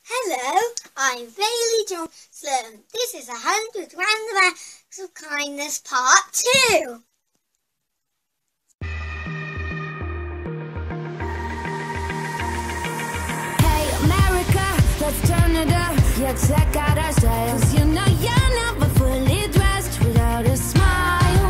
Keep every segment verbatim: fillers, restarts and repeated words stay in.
Hello, I'm Bailey Johnson. This is a hundred roundabouts of kindness part two. Hey America, let's turn it up. Yeah, check out our style. 'Cause you know you're never fully dressed without a smile.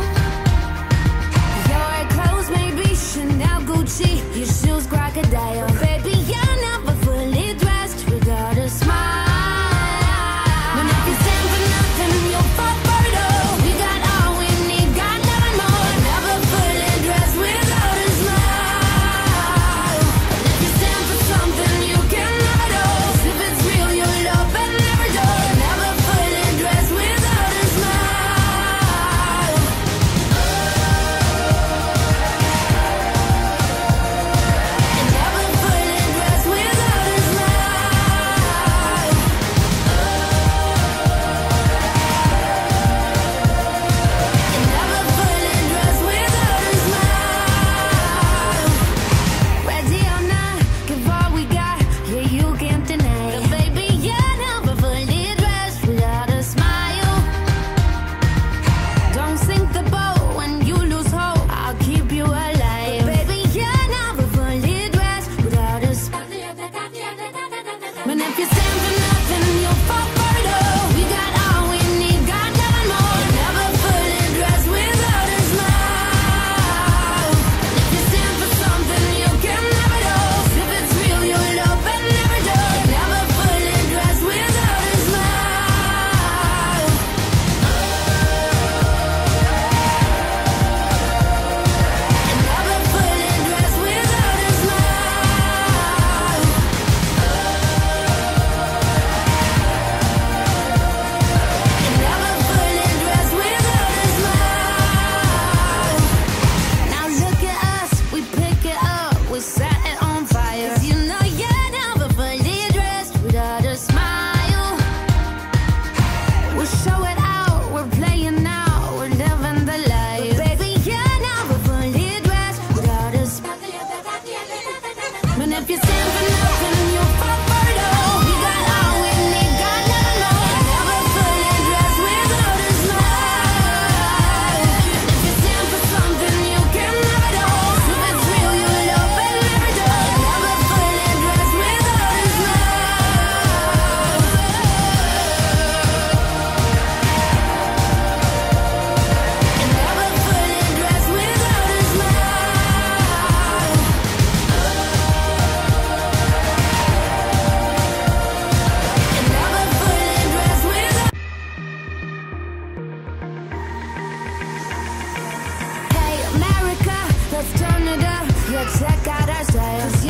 Your clothes may be Chanel, Gucci, your shoes crocodile. Baby, you're never fully dressed without a smile. But if you stand for nothing, you'll fall for it all. We got all we need, got nothing more. Never fully dressed without a smile. But if you stand for something, you can have it all. If it's real, you'll love and never die. Never fully dressed without a smile. And never fully dressed without a smile. And never fully dressed without a smile. Ready or not, give all we got. Yeah, you can't deny it. Baby, you're never fully dressed without a smile. Don't sink the boat when you lose hope. I'll keep you alive. Baby, you're never fully dressed without a smile. But if you stand for nothing, you'll fall for it all. We got all we need, got nothing more. Never fully dressed without a smile. If you stand for something, you can have it all. If it's real, you'll love and never die. Never fully dressed without a smile. And never fully dressed without a smile. And never fully dressed without a smile. Now look at us, we pick it up, we set it on fire. 'Cause you know you're never fully dressed without a smile. We'll show it out, we're playing now, we're living the life. But baby, you're never fully dressed without a smile. But if you stand for nothing, you'll fall for it all. We got all we need, got nothing more. Never fully dressed without a smile. If you stand for something, you can have it all. If it's real, you'll love and never die. Never fully dressed without a smile. And never fully dressed without a smile. And never fully dressed without. Hey America, let's turn it up. Yeah, check out our style. 'Cause